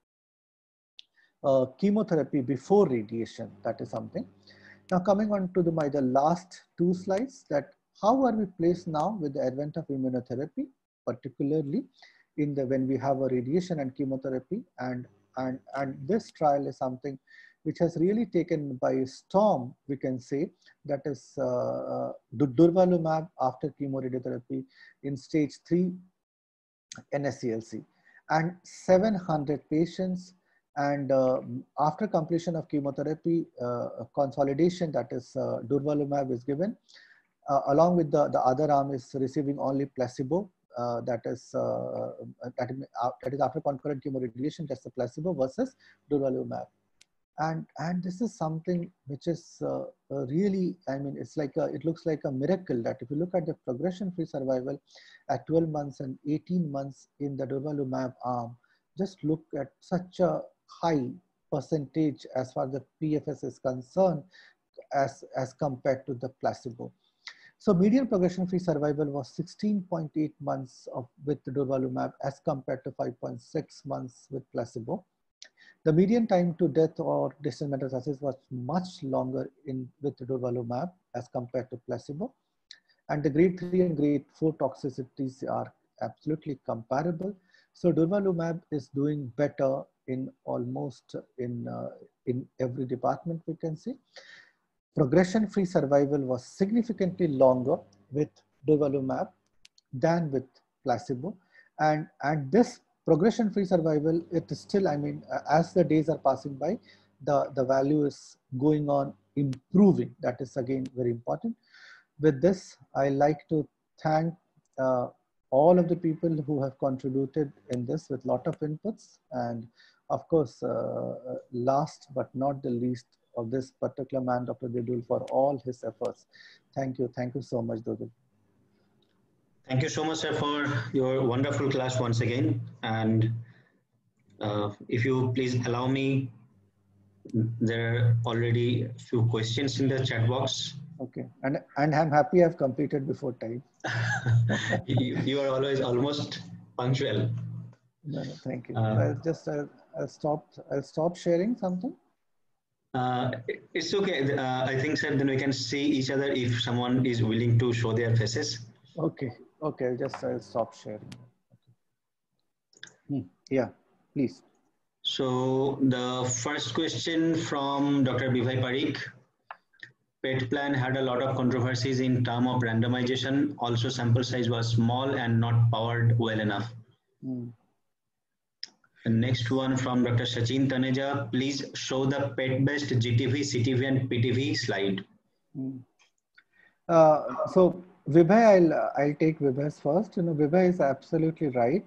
chemotherapy before radiation. That is something. Now coming on to the last 2 slides, that how are we placed now with the advent of immunotherapy, particularly in the when we have a radiation and chemotherapy, and this trial is something which has really taken by storm, we can say, that is durvalumab after chemoradiotherapy in stage 3 NSCLC, and 700 patients. And after completion of chemotherapy, consolidation, that is durvalumab is given, along with the other arm is receiving only placebo. That is after concurrent chemoradiation, that's the placebo versus durvalumab. And this is something which is really, I mean, it's like it looks like a miracle that if you look at the progression-free survival at 12 months and 18 months in the durvalumab arm, just look at such a high percentage as far as the PFS is concerned as compared to the placebo. So median progression-free survival was 16.8 months with durvalumab as compared to 5.6 months with placebo. The median time to death or distant metastasis was much longer with durvalumab as compared to placebo. And the grade 3 and grade 4 toxicities are absolutely comparable. So durvalumab is doing better in almost in every department, we can say. Progression-free survival was significantly longer with durvalumab than with placebo. And this progression-free survival, it is still, I mean, as the days are passing by, the value is going on improving. That is again very important. With this, I like to thank all of the people who have contributed in this with a lot of inputs. And of course, last but not the least of this particular man, Dr. Dedul, for all his efforts. Thank you. Thank you so much, Dedul. Thank you so much, sir, for your wonderful class once again. And if you please allow me, there are already a few questions in the chat box. Okay, and I'm happy I've completed before time. you are always almost punctual. No, thank you. I'll stop sharing something. It's okay. I think, sir, then we can see each other if someone is willing to show their faces. Okay. Okay. I'll stop sharing. Okay. Yeah, please. So the first question from Dr. Bivai Parikh. PET plan had a lot of controversies in terms of randomization. Also, sample size was small and not powered well enough. The next one from Dr. Sachin Taneja. Please show the PET-based GTV, CTV, and PTV slide. So Vibhay, I'll take Vibhay's first. You know, Vibhay is absolutely right.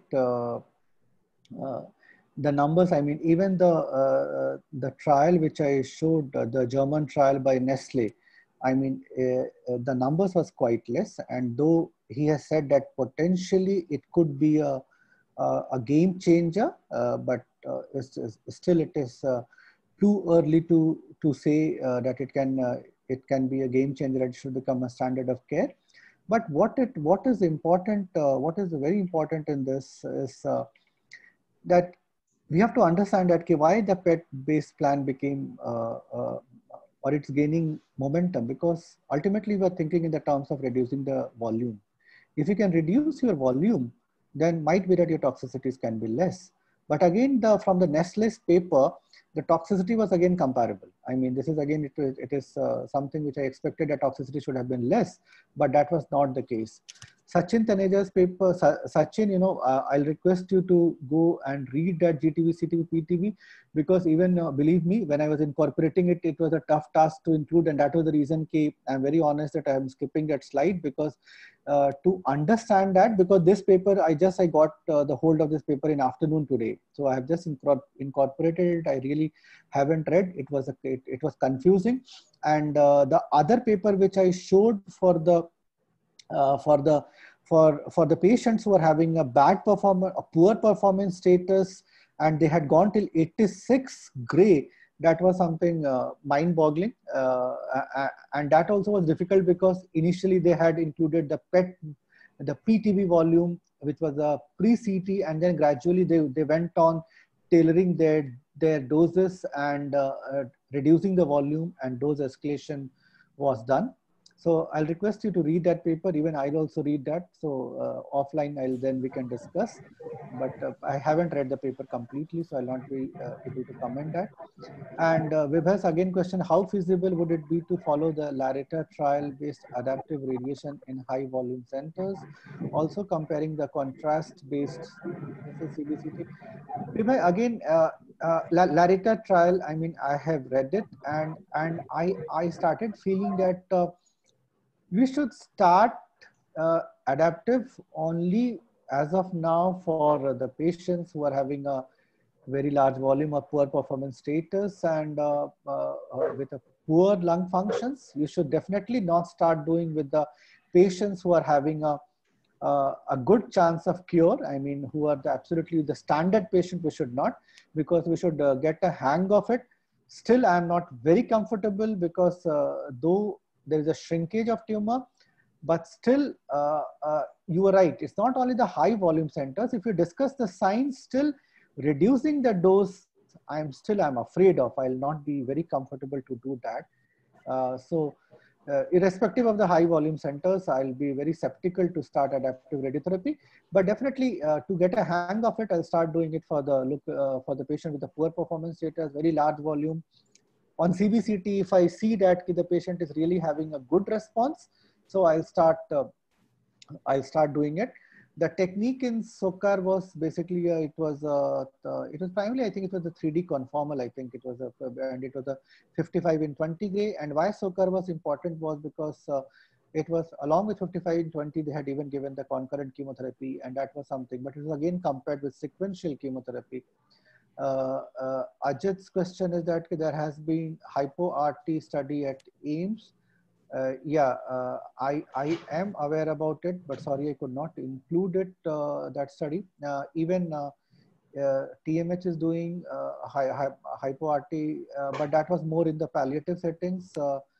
The numbers, I mean, even the trial which I showed, the German trial by Nestle, I mean, the numbers was quite less. And though he has said that potentially it could be a a game changer, but still it is too early to say that it can be a game changer. It should become a standard of care. But what is important, what is very important in this is that we have to understand that why the PET-based plan became or it's gaining momentum, because ultimately we're thinking in the terms of reducing the volume. If you can reduce your volume, then might be that your toxicities can be less. But again, from the Nestlé's paper, the toxicity was again comparable. I mean, this is again, it is something which I expected that toxicity should have been less, but that was not the case. Sachin Taneja's paper, Sachin, you know, I'll request you to go and read that GTV, CTV, PTV, because even, believe me, when I was incorporating it, it was a tough task to include. And that was the reason I'm very honest that I'm skipping that slide, because to understand that, because this paper, I got the hold of this paper in afternoon today. So I have just incorporated it. I really haven't read. It was confusing. And the other paper which I showed for the patients who are having a poor performance status, and they had gone till 86 gray, that was something mind-boggling, and that also was difficult because initially they had included the PTV volume, which was a pre-CT, and then gradually they went on tailoring their doses and reducing the volume, and dose escalation was done. So I'll request you to read that paper. Even I'll also read that. So offline, we can discuss. But I haven't read the paper completely, so I'll not be able to comment that. And Vibhas again question, how feasible would it be to follow the Larita trial-based adaptive radiation in high volume centers? Also comparing the contrast-based versus CBCT. Vibhas, again, Larita trial, I mean, I have read it, and I started feeling that we should start adaptive only as of now for the patients who are having a very large volume of poor performance status and with a poor lung functions. You should definitely not start doing with the patients who are having a good chance of cure. I mean, who are absolutely the standard patient. We should not, because we should get a hang of it. Still, I am not very comfortable because though there is a shrinkage of tumor, but still you are right. It's not only the high volume centers. If you discuss the signs, still reducing the dose, I'm afraid of. I'll not be very comfortable to do that. So irrespective of the high volume centers, I'll be very skeptical to start adaptive radiotherapy. But definitely to get a hang of it, I'll start doing it for the patient with a poor performance status, very large volume. On CBCT, if I see that the patient is really having a good response, so I'll start doing it. The technique in SOCAR was basically it was primarily, I think it was a 3D conformal. I think it was and it was a 55 in 20 gray. And why SOCAR was important was because it was along with 55 in 20, they had even given the concurrent chemotherapy, and that was something. But it was again compared with sequential chemotherapy. Ajit's question is that there has been hypo-RT study at AIIMS. I am aware about it, but sorry, I could not include it, that study. Even TMH is doing hypo-RT, but that was more in the palliative settings.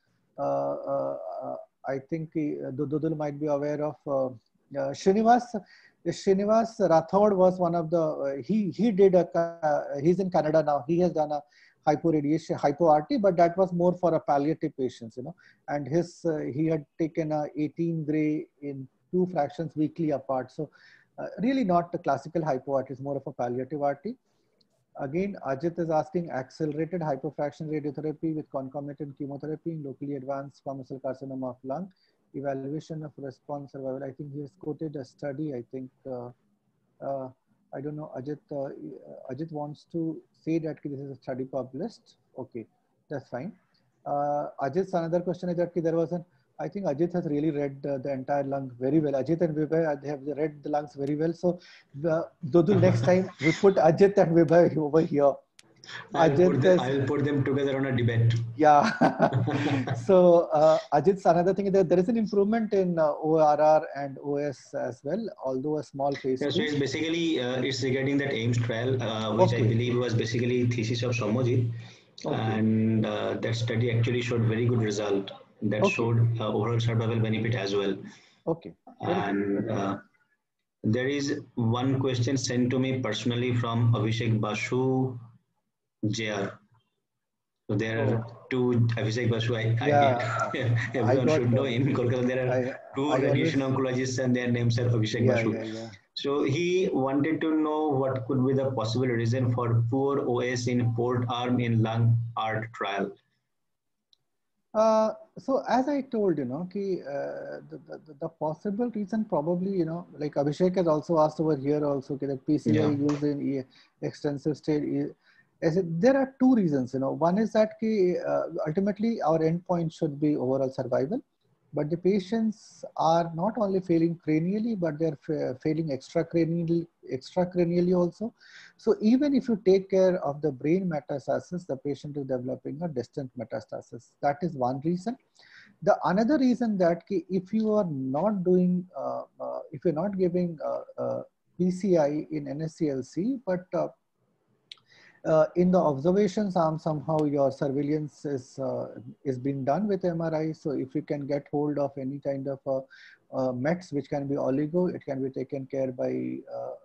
I think Dudul might be aware of Srinivas Rathod was one of the, he's in Canada now. He has done a hypo-RT, but that was more for a palliative patients, you know, and he had taken a 18 gray in 2 fractions weekly apart. So really not the classical hypo-RT, is more of a palliative RT. Again, Ajit is asking accelerated hypofraction radiotherapy with concomitant chemotherapy in locally advanced squamous cell carcinoma of lung, evaluation of response survival. I think he has quoted a study. I think, I don't know, Ajit wants to say that this is a study published. Okay, that's fine. Ajit's another question is that there was I think Ajit has really read the entire lung very well. Ajit and Vibhay, they have read the lungs very well. So Dodul, next time we put Ajit and Vibhay over here. I'll put them together on a debate. Yeah. So Ajit's another thing is that there is an improvement in ORR and OS as well, although a small phase Yeah, 2. so it's basically it's regarding that AIMS trial, which I believe was basically thesis of Somojit, and that study actually showed very good result that showed overall survival benefit as well. Okay. And there is one question sent to me personally from Abhishek Basu JR. So there are two Abhishek Basu. Everyone should know in Kolkata there are two radiation oncologists and their names are Abhishek Basu. So he wanted to know what could be the possible reason for poor OS in port arm in lung art trial. So as I told, the possible reason probably, like Abhishek has also asked over here also, that PCI used in extensive stage. There are two reasons, one is that ultimately our endpoint should be overall survival, but the patients are not only failing cranially, but they're failing extracranially also. So even if you take care of the brain metastasis, the patient is developing a distant metastasis. That is one reason. The another reason that if you are not doing, if you're not giving PCI in NSCLC, but in the observations arm, somehow your surveillance is being done with MRI. So if you can get hold of any kind of METs, which can be oligo, it can be taken care by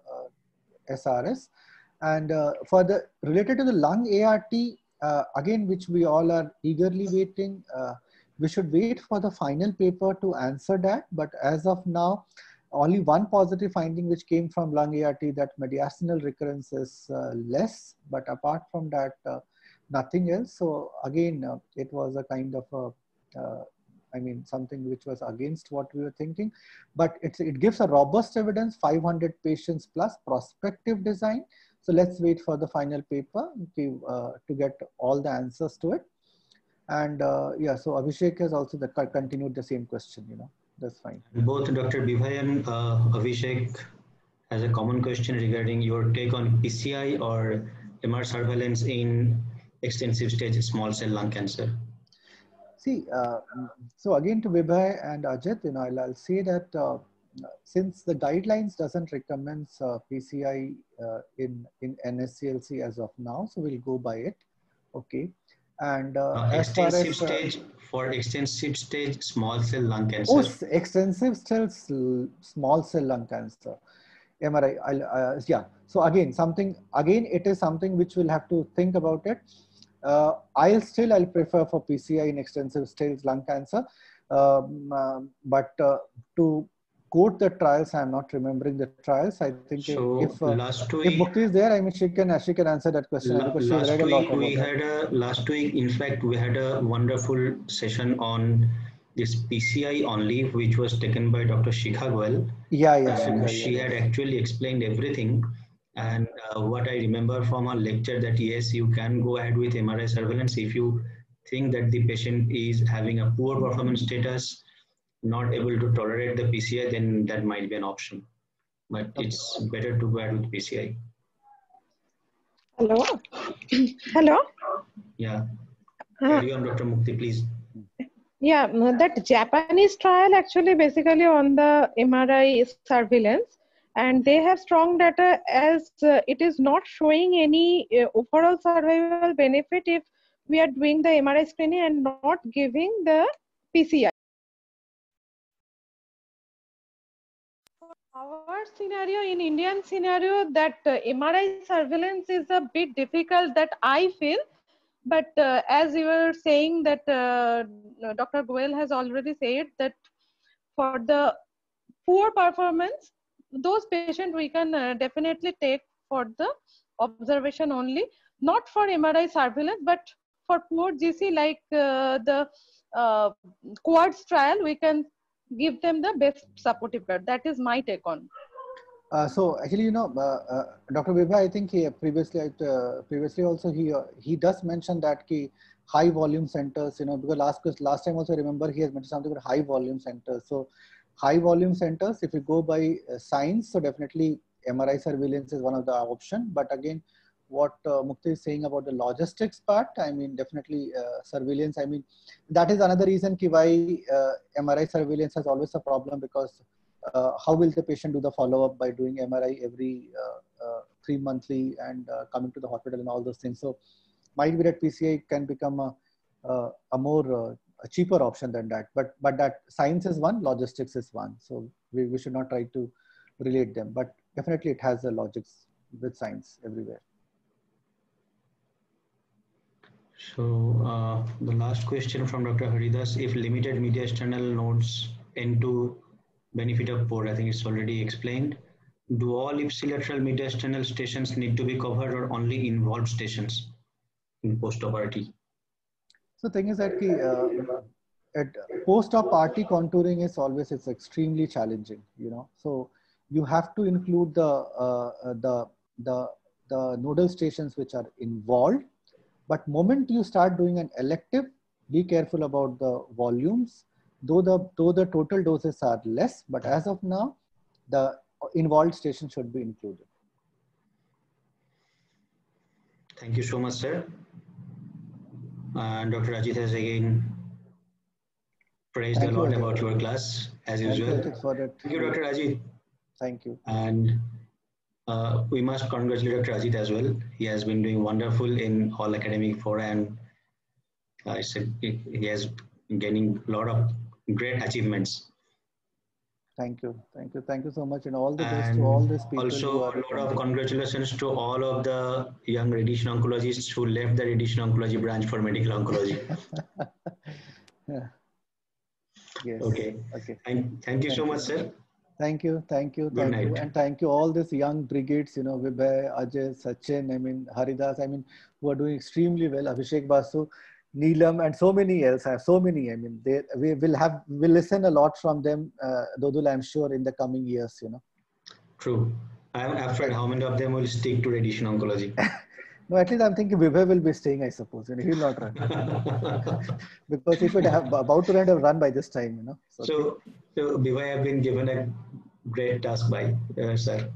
SRS. And for the related to the lung ART, again, which we all are eagerly waiting, we should wait for the final paper to answer that. But as of now, only one positive finding which came from lung ART, that mediastinal recurrence is less, but apart from that, nothing else. So again, it was a kind of something which was against what we were thinking, but it gives a robust evidence, 500 patients plus prospective design. So let's wait for the final paper to get all the answers to it. And so Abhishek has also continued the same question, that's fine. Both Dr. Bibhay and Abhishek has a common question regarding your take on PCI or MR surveillance in extensive stage small cell lung cancer. See, so again to Vibhay and Ajit, I'll say that since the guidelines doesn't recommend PCI in NSCLC as of now, so we'll go by it. Okay. And as far as stage for extensive stage small cell lung cancer. Oh, extensive small cell lung cancer. MRI. Yeah. So again, it is something which we'll have to think about it. I'll prefer for PCI in extensive stage lung cancer, but to quote the trials, I'm not remembering the trials. I think so if Mukti is there, I mean she can answer that question because she read a lot about that. Last week, in fact, we had a wonderful session on this PCI only, which was taken by Dr. Shikha Goel. She had actually explained everything. And what I remember from her lecture that yes, you can go ahead with MRI surveillance if you think that the patient is having a poor performance status, not able to tolerate the PCI, then that might be an option. But it's better to go ahead with PCI. Hello? Hello? Yeah. Carry on, Dr. Mukti, please. Yeah, that Japanese trial actually basically on the MRI surveillance, and they have strong data as it is not showing any overall survival benefit if we are doing the MRI screening and not giving the PCI. Our scenario, in Indian scenario, that MRI surveillance is a bit difficult that I feel. But as you were saying that Dr. Goel has already said that for the poor performance, those patients we can definitely take for the observation only, not for MRI surveillance, but for poor GC like the QUADS trial, we can give them the best supportive care. That is my take on. So actually, Dr. Vibha, I think he previously also he does mention that high volume centers, because last time also I remember he has mentioned something about high volume centers. So high volume centers, if you go by science, so definitely MRI surveillance is one of the option. But again, what Mukti is saying about the logistics part, I mean, definitely surveillance. I mean, that is another reason why MRI surveillance has always a problem, because how will the patient do the follow-up by doing MRI every 3 monthly and coming to the hospital and all those things. So might be that PCI can become a more a cheaper option than that. But that science is one, logistics is one. So we should not try to relate them. But definitely it has the logics with science everywhere. So the last question from Dr. Haridas: if limited mediastinal nodes tend to benefit of port, I think it's already explained. Do all ipsilateral mediastinal stations need to be covered, or only involved stations in post-operative? So the thing is that at post-op party contouring is always, it's extremely challenging, you know. So you have to include the nodal stations which are involved. But moment you start doing an elective, be careful about the volumes. Though the total doses are less, but as of now, the involved station should be included. Thank you so much, sir. And Dr. Ajit has again praised a lot about your class, as usual. Thank you, Dr. Ajit. Thank you. And we must congratulate Dr. Ajit as well. He has been doing wonderful in all academic fora, and he has gaining a lot of great achievements. Thank you so much, and all the best to all these people. Also, a lot of congratulations to all of the young radiation oncologists who left the radiation oncology branch for medical oncology. Yeah. Yes. Okay. Thank you so much, sir. Thank you. And thank you all these young brigades, you know, Vibhay, Ajay, Sachin, I mean, Haridas, I mean, who are doing extremely well, Abhishek Basu, Neelam, and so many else. I mean, we'll listen a lot from them, Dodul, I'm sure, in the coming years, you know. True. I'm afraid how many of them will stick to radiation oncology. No, at least I'm thinking Vibhay will be staying, I suppose. You know, he will not run. Because he should have about to run by this time, you know. So Vibhay have been given a great task by sir.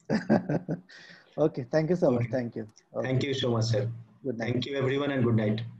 Okay, thank you so much. Thank you. Okay. Thank you so much, sir. Good night. Thank you everyone, and good night.